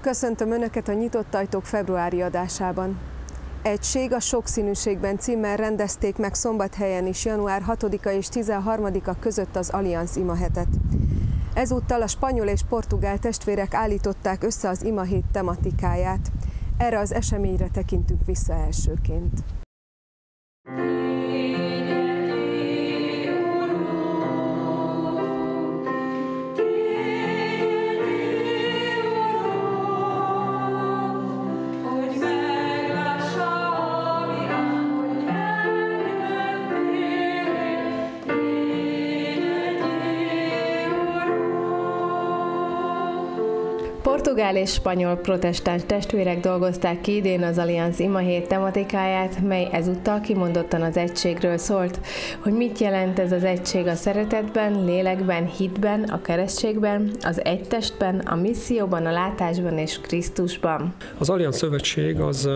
Köszöntöm Önöket a Nyitott Ajtók februári adásában. Egység a sokszínűségben címmel rendezték meg Szombathelyen is január 6-a és 13-a között az Allianz imahetet. Ezúttal a spanyol és portugál testvérek állították össze az imahét tematikáját. Erre az eseményre tekintünk vissza elsőként. Portugál és spanyol protestáns testvérek dolgozták ki idén az Allianz imahét tematikáját, mely ezúttal kimondottan az egységről szólt. Hogy mit jelent ez az egység a szeretetben, lélekben, hitben, a keresztségben, az egytestben, a misszióban, a látásban és Krisztusban. Az Allianz szövetség az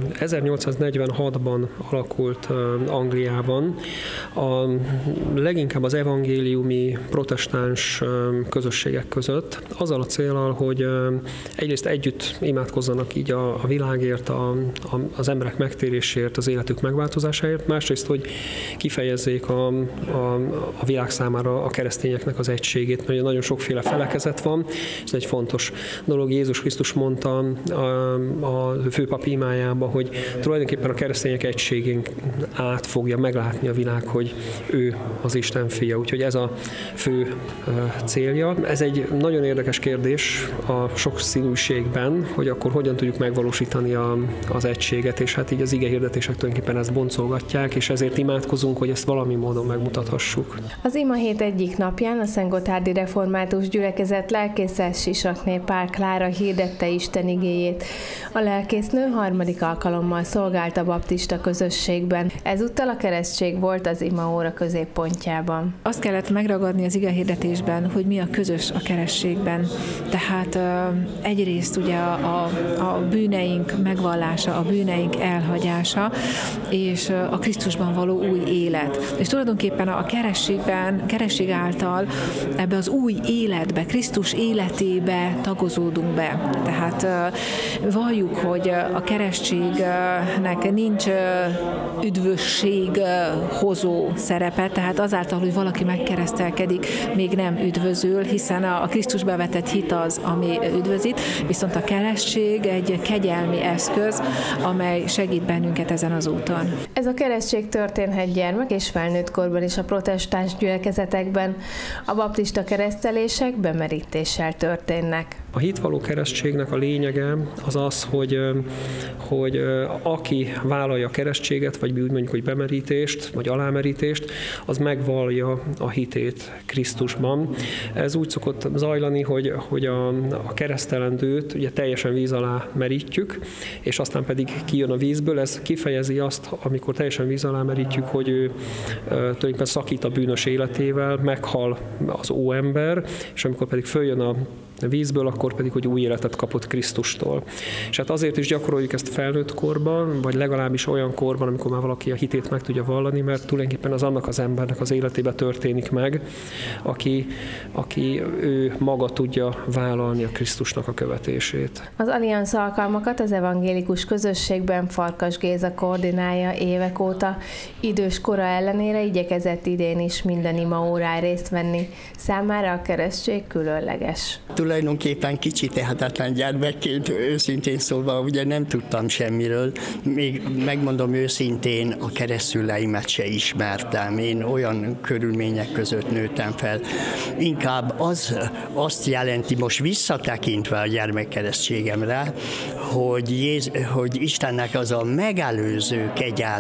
1846-ban alakult Angliában. Leginkább az evangéliumi protestáns közösségek között, azzal a céllal, hogy egyrészt együtt imádkozzanak így a világért, az emberek megtérésért, az életük megváltozásáért, másrészt, hogy kifejezzék a világ számára a keresztényeknek az egységét, mert nagyon sokféle felekezet van, ez egy fontos dolog. Jézus Krisztus mondta a főpapi imájában, hogy tulajdonképpen a keresztények egységén át fogja meglátni a világ, hogy ő az Isten fia, úgyhogy ez a fő célja. Ez egy nagyon érdekes kérdés a sokszínűségben, hogy akkor hogyan tudjuk megvalósítani az egységet, és hát így az igehirdetések tulajdonképpen ezt boncolgatják, és ezért imádkozunk, hogy ezt valami módon megmutathassuk. Az imahét egyik napján a Szentgotthárdi Református Gyülekezet lelkésze Sisakné Pál Klára hirdette Isten igéjét. A lelkésznő harmadik alkalommal szolgált a baptista közösségben. Ezúttal a keresztség volt az imaóra középpontjában. Azt kellett megragadni az igehirdetésben, hogy mi a közös a keresztségben. Tehát egyrészt ugye a bűneink megvallása, a bűneink elhagyása, és a Krisztusban való új élet. És tulajdonképpen a keresztség által ebbe az új életbe, Krisztus életébe tagozódunk be. Tehát valljuk, hogy a keresztségnek nincs üdvösség hozó szerepe, tehát azáltal, hogy valaki megkeresztelkedik, még nem üdvözül, hiszen a Krisztusba vetett hit az, ami üdvözít, viszont a keresztség egy kegyelmi eszköz, amely segít bennünket ezen az úton. Ez a keresztség történhet gyermek és felnőtt korban is a protestáns gyülekezetekben. A baptista keresztelések bemerítéssel történnek. A hitvaló keresztségnek a lényege az az, hogy aki vállalja a keresztséget, vagy úgy mondjuk, hogy bemerítést, vagy alámerítést, az megvallja a hitét Krisztusban. Ez úgy szokott zajlani, hogy a keresztelendőt ugye teljesen víz alá merítjük, és aztán pedig kijön a vízből. Ez kifejezi azt, amikor teljesen víz alá merítjük, hogy ő tulajdonképpen szakít a bűnös életével, meghal az óember, és amikor pedig följön a vízből, akkor pedig, hogy új életet kapott Krisztustól. És hát azért is gyakoroljuk ezt felnőtt korban, vagy legalábbis olyan korban, amikor már valaki a hitét meg tudja vallani, mert tulajdonképpen az annak az embernek az életébe történik meg, aki ő maga tudja vállalni a Krisztusnak a követését. Az Allianz alkalmakat az evangélikus közösségben Farkas Géza koordinálja évek óta. Idős kora ellenére igyekezett idén is minden imaórán részt venni. Számára a keresztség különleges. Tulajdonképpen kicsi tehetetlen gyermekként, őszintén szólva, ugye nem tudtam semmiről. Még megmondom őszintén, a keresztszüleimet se ismertem. Én olyan körülmények között nőttem fel. Inkább azt jelenti most visszatekintve a gyermekkeresztségemre, hogy Istennek az a megelőző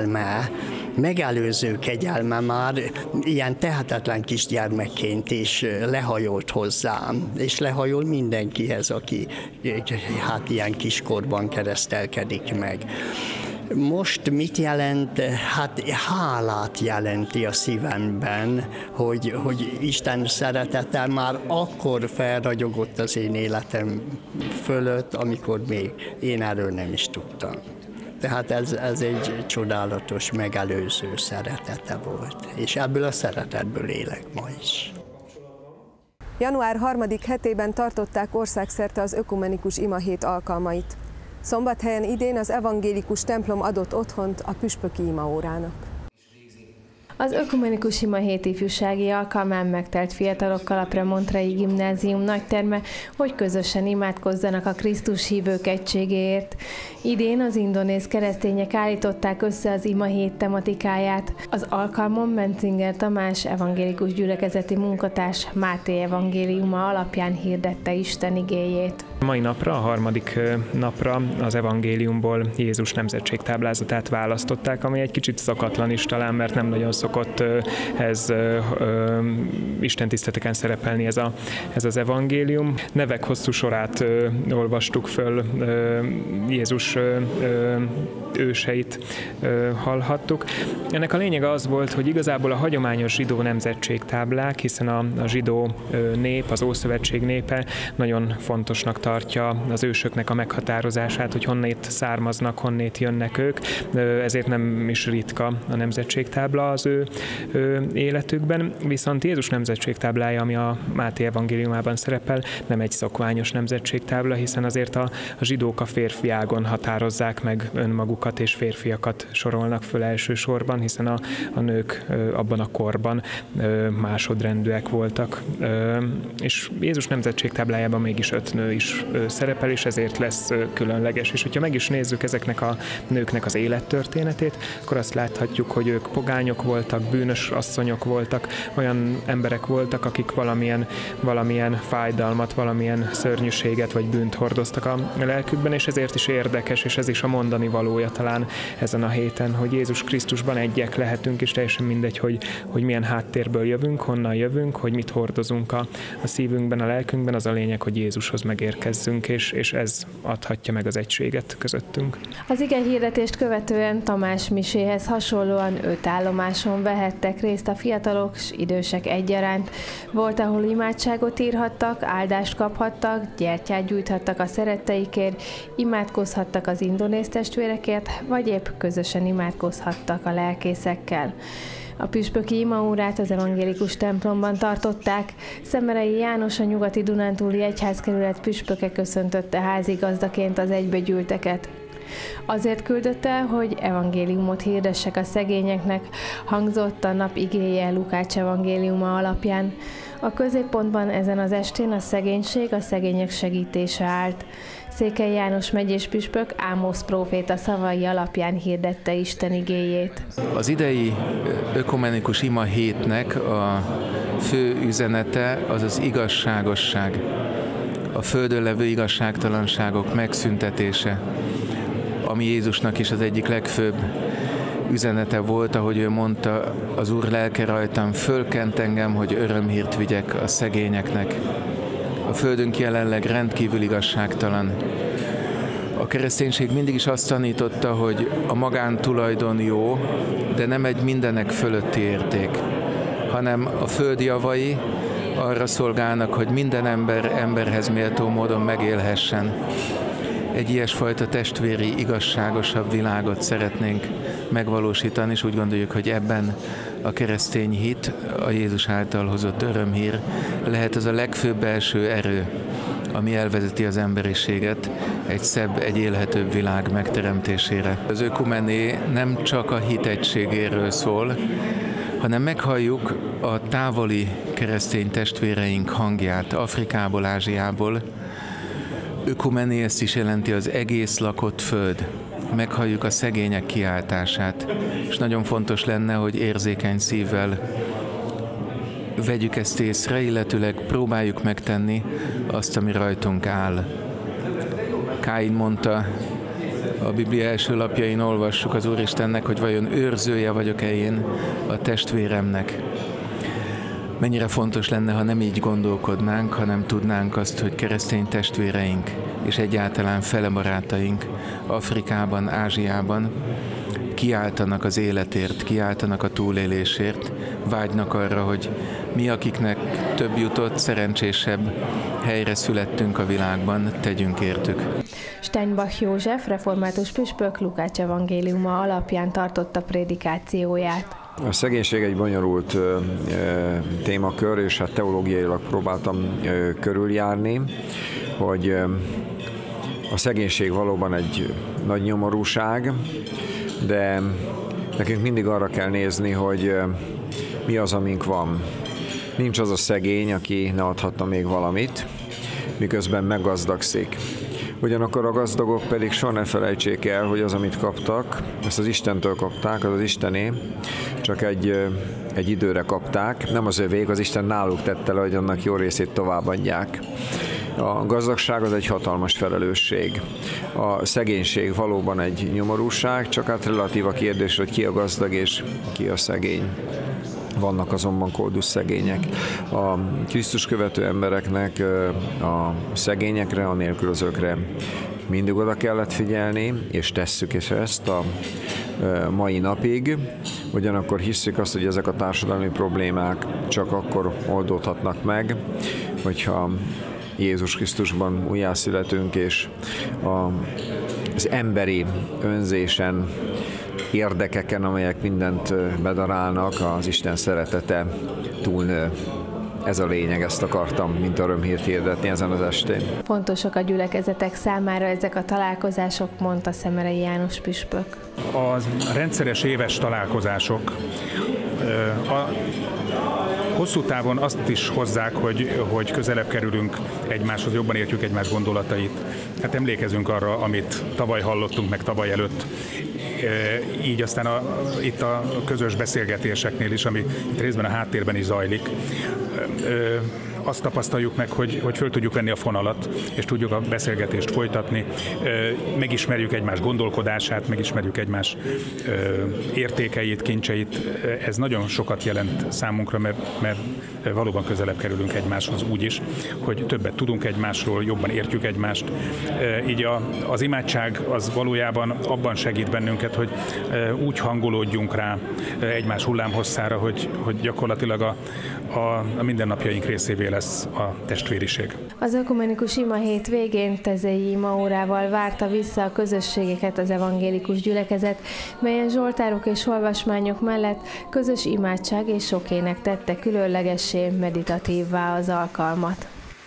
kegyelme már ilyen tehetetlen kisgyermekként is lehajolt hozzám, és lehajol mindenkihez, aki hát ilyen kiskorban keresztelkedik meg. Most mit jelent? Hát hálát jelenti a szívemben, hogy Isten szeretete már akkor felragyogott az én életem fölött, amikor még én erről nem is tudtam. Tehát ez egy csodálatos, megelőző szeretete volt, és ebből a szeretetből élek ma is. Január 3. hetében tartották országszerte az ökumenikus imahét alkalmait. Szombathelyen idén az evangélikus templom adott otthont a püspöki imaórának. Az ökumenikus imahét ifjúsági alkalmán megtelt fiatalokkal a Premontrai Gimnázium nagyterme, hogy közösen imádkozzanak a Krisztus hívők egységéért. Idén az indonéz keresztények állították össze az imahét tematikáját. Az alkalmon Menzinger Tamás evangélikus gyülekezeti munkatárs Máté evangéliuma alapján hirdette Isten igéjét. Mai napra, a harmadik napra az evangéliumból Jézus nemzetségtáblázatát választották, ami egy kicsit szokatlan is talán, mert nem nagyon szokott istentiszteleteken szerepelni ez az evangélium. Nevek hosszú sorát olvastuk föl, Jézus őseit hallhattuk. Ennek a lényege az volt, hogy igazából a hagyományos zsidó nemzetségtáblák, hiszen a zsidó nép, az Ószövetség népe nagyon fontosnak tartja az ősöknek a meghatározását, hogy honnét származnak, honnét jönnek ők, ezért nem is ritka a nemzetségtábla az ő életükben. Viszont Jézus nemzetségtáblája, ami a Máté evangéliumában szerepel, nem egy szokványos nemzetségtábla, hiszen azért a zsidók a férfi ágon határozzák meg önmagukat, és férfiakat sorolnak föl elsősorban, hiszen a nők abban a korban másodrendűek voltak. És Jézus nemzetségtáblájában mégis 5 nő is szerepel, és ezért lesz különleges. És hogyha meg is nézzük ezeknek a nőknek az élettörténetét, akkor azt láthatjuk, hogy ők pogányok voltak, bűnös asszonyok voltak, olyan emberek voltak, akik valamilyen fájdalmat, valamilyen szörnyűséget vagy bűnt hordoztak a lelkükben, és ezért is érdekes, és ez is a mondani valója talán ezen a héten, hogy Jézus Krisztusban egyek lehetünk, és teljesen mindegy, hogy milyen háttérből jövünk, honnan jövünk, hogy mit hordozunk a szívünkben, a lelkünkben, az a lényeg, hogy Jézushoz megérkezzünk, és ez adhatja meg az egységet közöttünk. Az igehirdetést követően Tamás miséhez hasonlóan 5 állomáson vehettek részt a fiatalok és idősek egyaránt. Volt, ahol imádságot írhattak, áldást kaphattak, gyertyát gyújthattak a szeretteikért, imádkozhattak az indonéz testvérekért, vagy épp közösen imádkozhattak a lelkészekkel. A püspöki imaórát az evangélikus templomban tartották. Szemerei János, a Nyugati Dunántúli Egyházkerület püspöke köszöntötte házigazdaként az egybegyűlteket. Azért küldötte, hogy evangéliumot hirdessek a szegényeknek, hangzott a nap igéje Lukács evangéliuma alapján. A középpontban ezen az estén a szegénység, a szegények segítése állt. Székely János megyés püspök Ámosz próféta szavai alapján hirdette Isten igéjét. Az idei ökumenikus ima hétnek a fő üzenete az az igazságosság, a földön levő igazságtalanságok megszüntetése, ami Jézusnak is az egyik legfőbb üzenete volt, ahogy ő mondta, az Úr lelke rajtam fölkent engem, hogy örömhírt vigyek a szegényeknek. A földünk jelenleg rendkívül igazságtalan. A kereszténység mindig is azt tanította, hogy a magántulajdon jó, de nem egy mindenek fölötti érték, hanem a föld javai arra szolgálnak, hogy minden ember emberhez méltó módon megélhessen. Egy ilyesfajta testvéri, igazságosabb világot szeretnénk megvalósítani, és úgy gondoljuk, hogy ebben a keresztény hit, a Jézus által hozott örömhír lehet az a legfőbb belső erő, ami elvezeti az emberiséget egy szebb, egy élhetőbb világ megteremtésére. Az ökumené nem csak a hit egységéről szól, hanem meghalljuk a távoli keresztény testvéreink hangját Afrikából, Ázsiából. Ökumené ezt is jelenti az egész lakott föld. Meghalljuk a szegények kiáltását, és nagyon fontos lenne, hogy érzékeny szívvel vegyük ezt észre, illetőleg próbáljuk megtenni azt, ami rajtunk áll. Káin mondta, a Biblia első lapjain olvassuk az Úristennek, hogy vajon őrzője vagyok-e én a testvéremnek. Mennyire fontos lenne, ha nem így gondolkodnánk, hanem tudnánk azt, hogy keresztény testvéreink és egyáltalán fele barátaink Afrikában, Ázsiában kiáltanak az életért, kiáltanak a túlélésért, vágynak arra, hogy mi, akiknek több jutott, szerencsésebb helyre születtünk a világban, tegyünk értük. Steinbach József, református püspök Lukács evangéliuma alapján tartotta prédikációját. A szegénység egy bonyolult témakör, és hát teológiailag próbáltam körüljárni, hogy a szegénység valóban egy nagy nyomorúság, de nekünk mindig arra kell nézni, hogy mi az, amink van. Nincs az a szegény, aki ne adhatna még valamit, miközben meggazdagszik. Ugyanakkor a gazdagok pedig soha ne felejtsék el, hogy az, amit kaptak, ezt az Istentől kapták, az az Istené, csak egy időre kapták, nem az övék, az Isten náluk tette le, hogy annak jó részét továbbadják. A gazdagság az egy hatalmas felelősség. A szegénység valóban egy nyomorúság, csak hát relatív a kérdés, hogy ki a gazdag és ki a szegény. Vannak azonban koldus szegények. A Krisztus követő embereknek a szegényekre, a nélkülözőkre mindig oda kellett figyelni, és tesszük is ezt a mai napig. Ugyanakkor hisszük azt, hogy ezek a társadalmi problémák csak akkor oldódhatnak meg, hogyha Jézus Krisztusban újjászületünk, és az emberi önzésen, érdekeken, amelyek mindent bedarálnak, az Isten szeretete túlnő. Ez a lényeg, ezt akartam, mint örömhírt hirdetni ezen az estén. Fontosak a gyülekezetek számára ezek a találkozások, mondta Szemerei János püspök. A rendszeres éves találkozások hosszú távon azt is hozzák, hogy közelebb kerülünk egymáshoz, jobban értjük egymás gondolatait. Hát emlékezünk arra, amit tavaly hallottunk, meg tavaly előtt. Így aztán itt a közös beszélgetéseknél is, ami itt részben a háttérben is zajlik, azt tapasztaljuk meg, hogy föl tudjuk venni a fonalat, és tudjuk a beszélgetést folytatni, megismerjük egymás gondolkodását, megismerjük egymás értékeit, kincseit. Ez nagyon sokat jelent számunkra, mert valóban közelebb kerülünk egymáshoz úgy is, hogy többet tudunk egymásról, jobban értjük egymást. Így az imádság az valójában abban segít bennünket, hogy úgy hangolódjunk rá egymás hullámhosszára, hogy gyakorlatilag a mindennapjaink részévé lesz a testvériség. Az ökumenikus ima hét végén tezei imaórával várta vissza a közösségeket az evangélikus gyülekezet, melyen zsoltárok és olvasmányok mellett közös imádság és sok ének tette különlegessé, meditatívvá az alkalmat.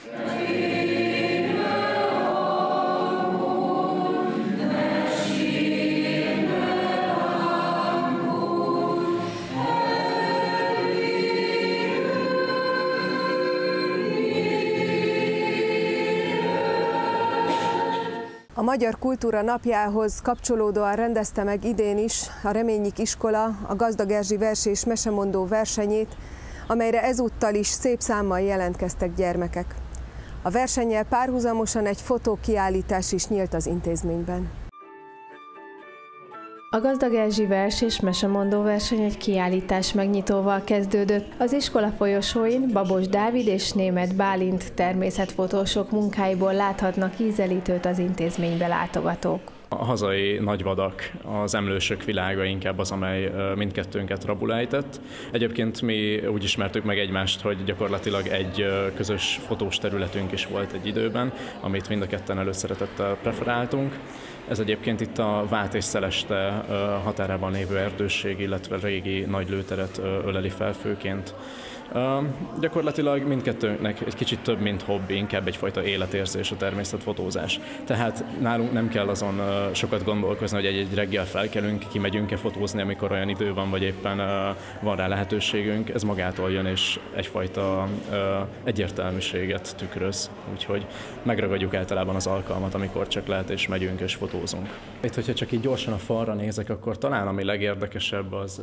A Magyar Kultúra Napjához kapcsolódóan rendezte meg idén is a Reményik iskola a Gazdag Erzsi vers- és mesemondó versenyét, amelyre ezúttal is szép számmal jelentkeztek gyermekek. A versennyel párhuzamosan egy fotókiállítás is nyílt az intézményben. A Gazdag Erzsi vers- és mesemondó verseny egy kiállítás megnyitóval kezdődött. Az iskola folyosóin Babos Dávid és Németh Bálint természetfotósok munkáiból láthatnak ízelítőt az intézménybe látogatók. A hazai nagyvadak, az emlősök világa inkább az, amely mindkettőnket rabul ejtett. Egyébként mi úgy ismertük meg egymást, hogy gyakorlatilag egy közös fotós területünk is volt egy időben, amit mind a ketten előszeretettel preferáltunk. Ez egyébként itt a Vát és Szeleste határában lévő erdősség, illetve régi nagy lőteret öleli fel főként. Gyakorlatilag mindkettőnknek egy kicsit több, mint hobbi, inkább egyfajta életérzés a természetfotózás. Tehát nálunk nem kell azon sokat gondolkozni, hogy egy reggel felkelünk, kimegyünk-e fotózni, amikor olyan idő van, vagy éppen van rá lehetőségünk. Ez magától jön, és egyfajta egyértelműséget tükröz. Úgyhogy megragadjuk általában az alkalmat, amikor csak lehet, és megyünk és fotózunk. Itt, hogyha csak így gyorsan a falra nézek, akkor talán ami legérdekesebb az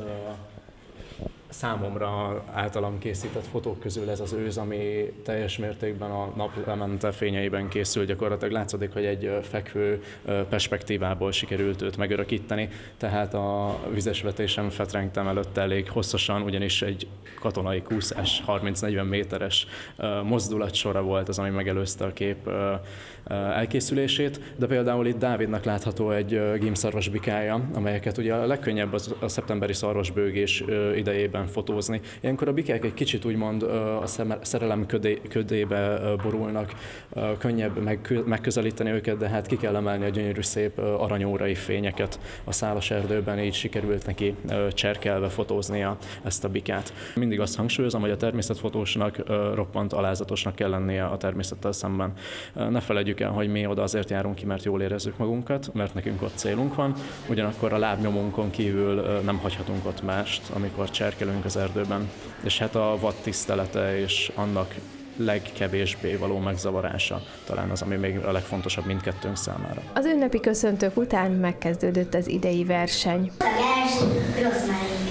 számomra általam készített fotók közül ez az őz, ami teljes mértékben a naplemente fényeiben készül. Gyakorlatilag látszik, hogy egy fekvő perspektívából sikerült őt megörökíteni, tehát a vizesvetésen fetrengtem előtte elég hosszasan, ugyanis egy katonai kúszás, 30-40 méteres mozdulatsora volt az, ami megelőzte a kép elkészülését, de például itt Dávidnak látható egy gímszarvasbikája, amelyeket ugye a legkönnyebb a szeptemberi szarvasbőgés idejében erdőben fotózni. Ilyenkor a bikák egy kicsit úgymond a szerelem ködébe borulnak, könnyebb megközelíteni őket, de hát ki kell emelni a gyönyörű szép aranyórai fényeket a szálas erdőben, így sikerült neki cserkelve fotóznia ezt a bikát. Mindig azt hangsúlyozom, hogy a természetfotósnak roppant alázatosnak kell lennie a természettel szemben. Ne feledjük el, hogy mi oda azért járunk ki, mert jól érezzük magunkat, mert nekünk ott célunk van, ugyanakkor a lábnyomunkon kívül nem hagyhatunk ott mást, amikor cserkelünk az erdőben. És hát a vad tisztelete és annak legkevésbé való megzavarása talán az, ami még a legfontosabb mindkettőnk számára. Az ünnepi köszöntők után megkezdődött az idei verseny. A vers Rosemary.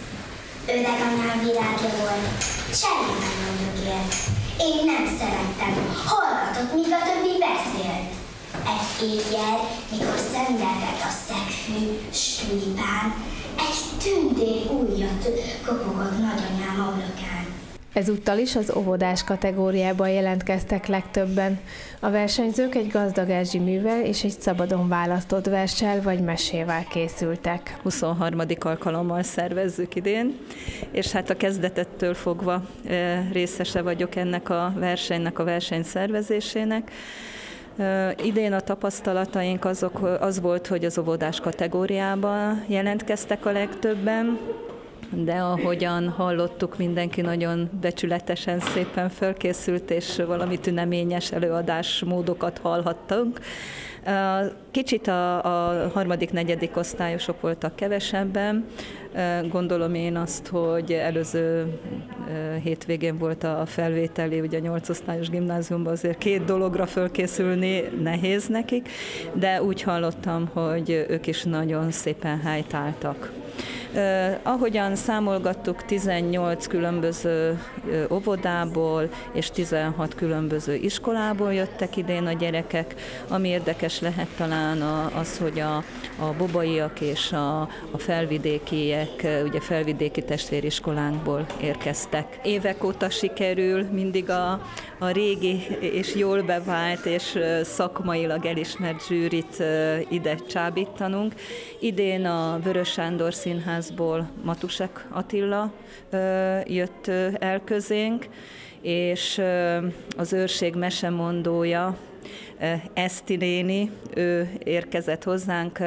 Öreganyám világja volt, semmilyen mondjuk élt. Én nem szerettem, hallgatott, míg a többi beszélt. Egy éjjel, mikor szendelget a szegfű stúlipán, egy tündér ujjat kopogott nagyanyám ablakán. Ezúttal is az óvodás kategóriában jelentkeztek legtöbben. A versenyzők egy gazdag Erzsi művel és egy szabadon választott verssel vagy mesével készültek. 23. alkalommal szervezzük idén, és hát a kezdetettől fogva részese vagyok ennek a versenynek, a verseny szervezésének. Idén a tapasztalataink az volt, hogy az óvodás kategóriában jelentkeztek a legtöbben, de ahogyan hallottuk, mindenki nagyon becsületesen, szépen felkészült, és valami tüneményes előadásmódokat hallhattunk. Kicsit a harmadik, negyedik osztályosok voltak kevesebben. Gondolom én azt, hogy előző hétvégén volt a felvételi, ugye a 8 osztályos gimnáziumban azért 2 dologra fölkészülni nehéz nekik, de úgy hallottam, hogy ők is nagyon szépen helytáltak. Ahogyan számolgattuk, 18 különböző óvodából és 16 különböző iskolából jöttek idén a gyerekek. Ami érdekes lehet talán az, hogy a bobaiak és a felvidékiek, ugye felvidéki testvériskolánkból érkeztek. Évek óta sikerül mindig a régi és jól bevált és szakmailag elismert zsűrit ide csábítanunk. Idén a Vörös Sándor Színházból Matusek Attila jött el közénk, és az őrség mesemondója, Eszti néni, ő érkezett hozzánk.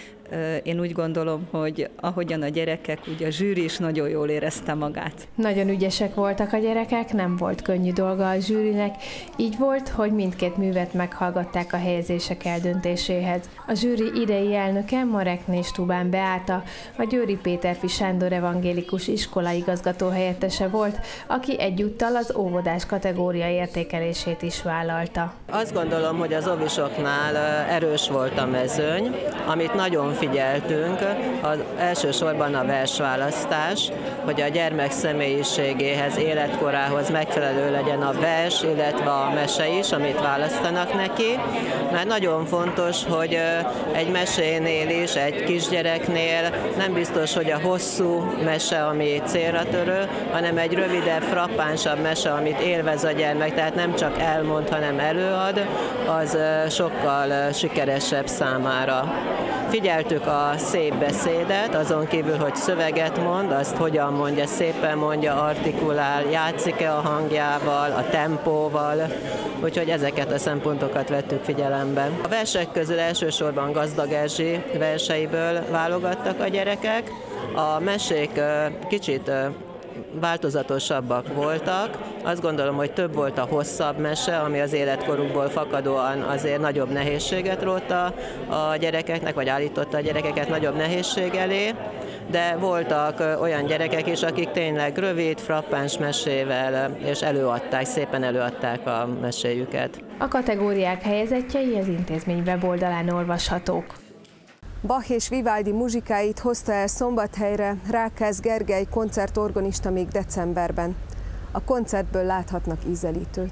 Én úgy gondolom, hogy ahogyan a gyerekek, ugye a zsűri is nagyon jól érezte magát. Nagyon ügyesek voltak a gyerekek, nem volt könnyű dolga a zsűrinek, így volt, hogy mindkét művet meghallgatták a helyezések eldöntéséhez. A zsűri idei elnöke Marekné Stubán Beáta, a Győri Péterfi Sándor Evangélikus Iskola igazgató helyettese volt, aki egyúttal az óvodás kategória értékelését is vállalta. Azt gondolom, hogy az óvisoknál erős volt a mezőny, amit nagyon figyeltünk, elsősorban a versválasztás, hogy a gyermek személyiségéhez, életkorához megfelelő legyen a vers, illetve a mese is, amit választanak neki, mert nagyon fontos, hogy egy mesénél is, egy kisgyereknél nem biztos, hogy a hosszú mese, ami célra törő, hanem egy rövidebb, frappánsabb mese, amit élvez a gyermek, tehát nem csak elmond, hanem előad, az sokkal sikeresebb számára. Figyeltük a szép beszédet, azon kívül, hogy szöveget mond, azt hogyan mondja, szépen mondja, artikulál, játszik-e a hangjával, a tempóval, úgyhogy ezeket a szempontokat vettük figyelembe. A versek közül elsősorban Gazdag Erzsi verseiből válogattak a gyerekek, a mesék kicsit változatosabbak voltak. Azt gondolom, hogy több volt a hosszabb mese, ami az életkorukból fakadóan azért nagyobb nehézséget rótta a gyerekeknek, vagy állította a gyerekeket nagyobb nehézség elé, de voltak olyan gyerekek is, akik tényleg rövid, frappáns mesével, és szépen előadták a meséjüket. A kategóriák helyezettjei az intézmény weboldalán olvashatók. Bach és Vivaldi muzsikáit hozta el Szombathelyre Rákász Gergely koncertorgonista még decemberben. A koncertből láthatnak ízelítőt.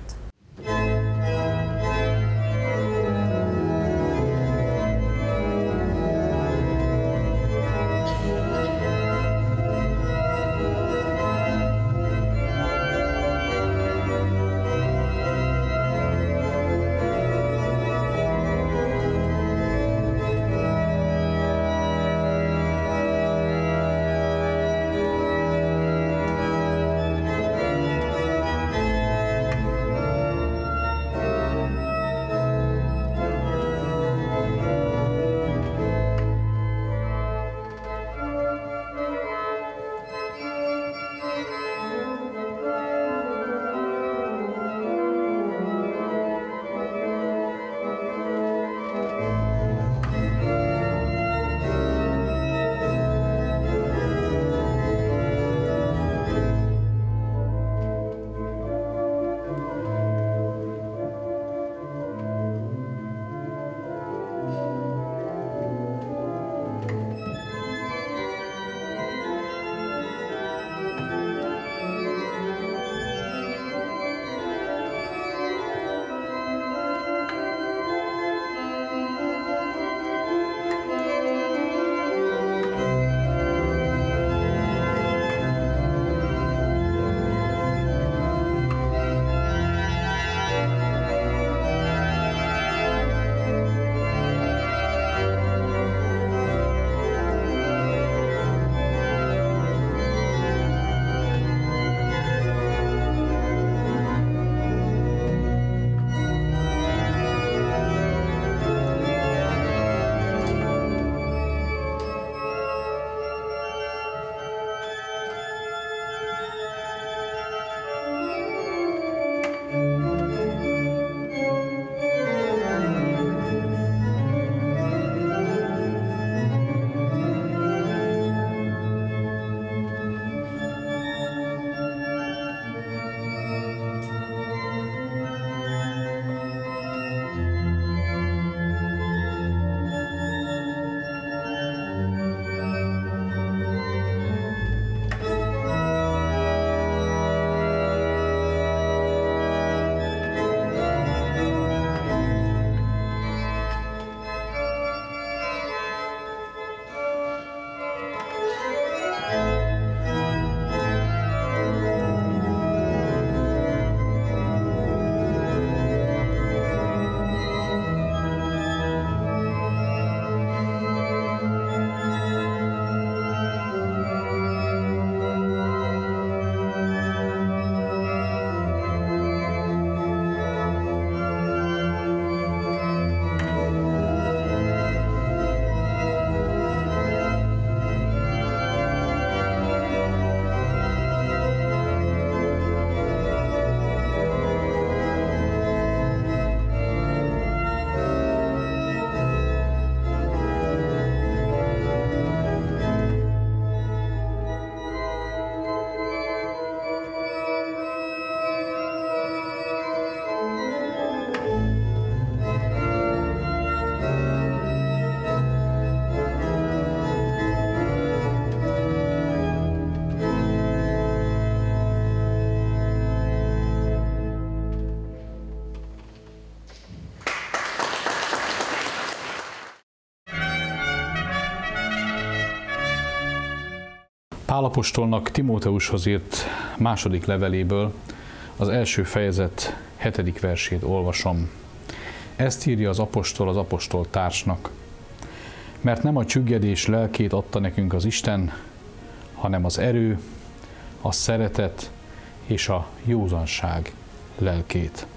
Pál apostolnak Timóteushoz írt második leveléből az első fejezet 7. versét olvasom. Ezt írja az apostol társnak. Mert nem a csüggedés lelkét adta nekünk az Isten, hanem az erő, a szeretet és a józanság lelkét.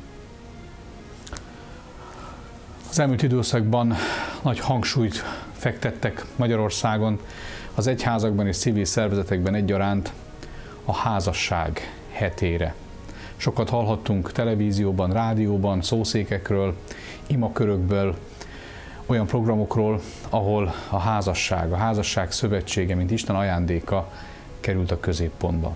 Az elmúlt időszakban nagy hangsúlyt fektettek Magyarországon, az egyházakban és civil szervezetekben egyaránt a házasság hetére. Sokat hallhattunk televízióban, rádióban, szószékekről, imakörökből, olyan programokról, ahol a házasság szövetsége, mint Isten ajándéka került a középpontba.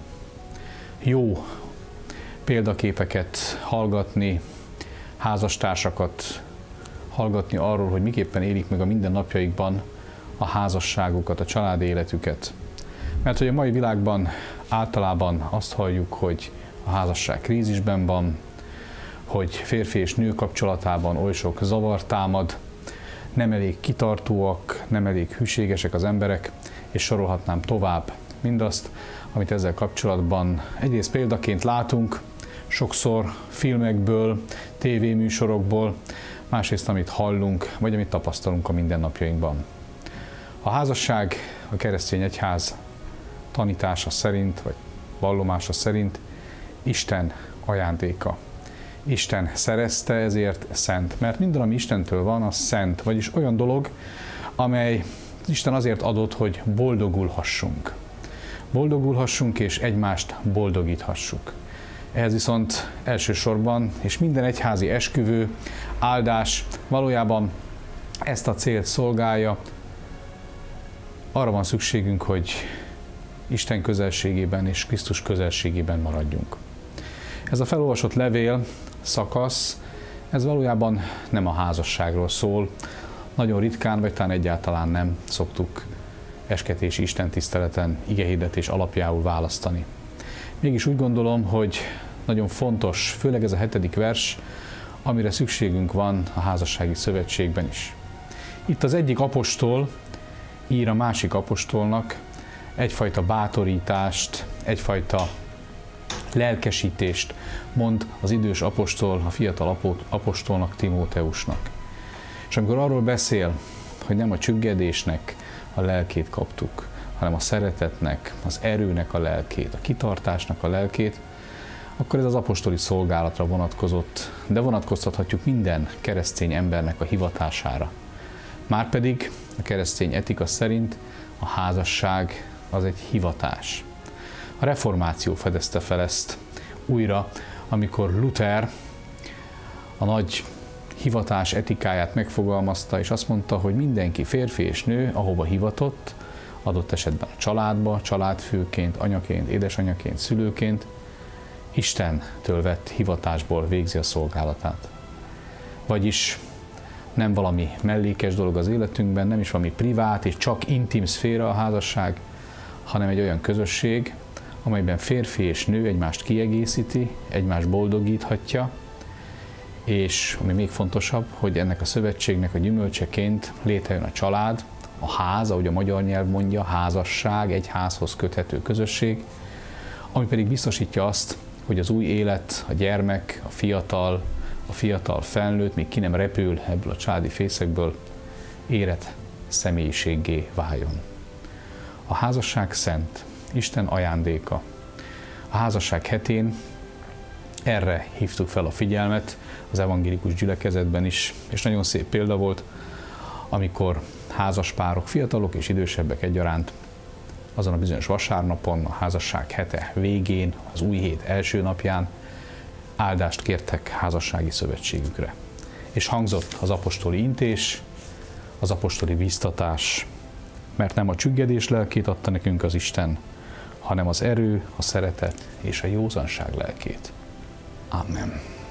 Jó példaképeket hallgatni, házastársakat hallgatni arról, hogy miképpen élik meg a mindennapjaikban a házasságukat, a családi életüket. Mert hogy a mai világban általában azt halljuk, hogy a házasság krízisben van, hogy férfi és nő kapcsolatában oly sok zavar támad, nem elég kitartóak, nem elég hűségesek az emberek, és sorolhatnám tovább mindazt, amit ezzel kapcsolatban egyrészt példaként látunk, sokszor filmekből, tévéműsorokból, másrészt amit hallunk, vagy amit tapasztalunk a mindennapjainkban. A házasság a keresztény egyház tanítása szerint, vagy vallomása szerint Isten ajándéka. Isten szerezte, ezért szent. Mert minden, ami Istentől van, az szent, vagyis olyan dolog, amely Isten azért adott, hogy boldogulhassunk. Boldogulhassunk és egymást boldogíthassuk. Ehhez viszont elsősorban, és minden egyházi esküvő, áldás valójában ezt a célt szolgálja. Arra van szükségünk, hogy Isten közelségében és Krisztus közelségében maradjunk. Ez a felolvasott levél szakasz, ez valójában nem a házasságról szól. Nagyon ritkán, vagy talán egyáltalán nem szoktuk esketési istentiszteleten igehirdetés alapjául választani. Mégis úgy gondolom, hogy nagyon fontos, főleg ez a 7. vers, amire szükségünk van a házassági szövetségben is. Itt az egyik apostol ír a másik apostolnak egyfajta bátorítást, egyfajta lelkesítést mond az idős apostol, a fiatal apostolnak, Timóteusnak. És amikor arról beszél, hogy nem a csüggedésnek a lelkét kaptuk, hanem a szeretetnek, az erőnek a lelkét, a kitartásnak a lelkét, akkor ez az apostoli szolgálatra vonatkozott, de vonatkoztathatjuk minden keresztény embernek a hivatására. Márpedig a keresztény etika szerint a házasság az egy hivatás. A reformáció fedezte fel ezt újra, amikor Luther a nagy hivatás etikáját megfogalmazta, és azt mondta, hogy mindenki, férfi és nő, ahova hivatott, adott esetben a családba, családfőként, anyaként, édesanyaként, szülőként, Istentől vett hivatásból végzi a szolgálatát. Vagyis nem valami mellékes dolog az életünkben, nem is valami privát és csak intim szféra a házasság, hanem egy olyan közösség, amelyben férfi és nő egymást kiegészíti, egymást boldogíthatja, és ami még fontosabb, hogy ennek a szövetségnek a gyümölcseként létrejön a család, a ház, ahogy a magyar nyelv mondja, házasság, egy házhoz köthető közösség, ami pedig biztosítja azt, hogy az új élet, a gyermek, a fiatal felnőtt, még ki nem repül ebből a családi fészekből, érett személyiséggé váljon. A házasság szent, Isten ajándéka. A házasság hetén erre hívtuk fel a figyelmet az evangélikus gyülekezetben is, és nagyon szép példa volt, amikor házaspárok, fiatalok és idősebbek egyaránt azon a bizonyos vasárnapon, a házasság hete végén, az új hét első napján áldást kértek házassági szövetségükre. És hangzott az apostoli intés, az apostoli bíztatás, mert nem a csüggedés lelkét adta nekünk az Isten, hanem az erő, a szeretet és a józanság lelkét. Amen.